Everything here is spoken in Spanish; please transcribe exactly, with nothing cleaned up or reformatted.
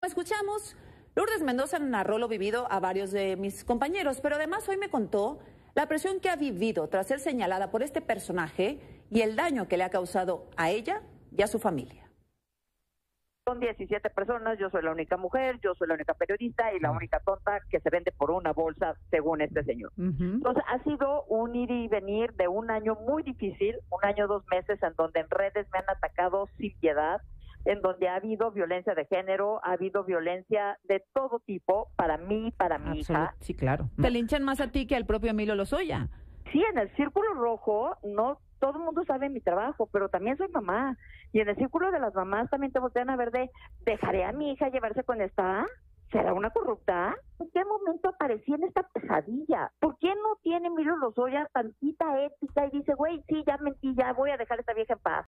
Escuchamos, Lourdes Mendoza narró lo vivido a varios de mis compañeros, pero además hoy me contó la presión que ha vivido tras ser señalada por este personaje y el daño que le ha causado a ella y a su familia. Son diecisiete personas, yo soy la única mujer, yo soy la única periodista y la única tonta que se vende por una bolsa, según este señor. Uh-huh. Entonces, ha sido un ir y venir de un año muy difícil, un año, dos meses, en donde en redes me han atacado sin piedad, en donde ha habido violencia de género, ha habido violencia de todo tipo, para mí, para mi Absolut hija. Sí, claro. Te linchan más a ti que al propio Emilio Lozoya. Sí, en el Círculo Rojo, no todo el mundo sabe mi trabajo, pero también soy mamá. Y en el Círculo de las Mamás también te voltean a ver de, ¿dejaré a mi hija llevarse con esta? ¿Será una corrupta? ¿En qué momento aparecí en esta pesadilla? ¿Por qué no tiene Emilio Lozoya tantita ética y dice, güey, sí, ya mentí, ya voy a dejar a esta vieja en paz?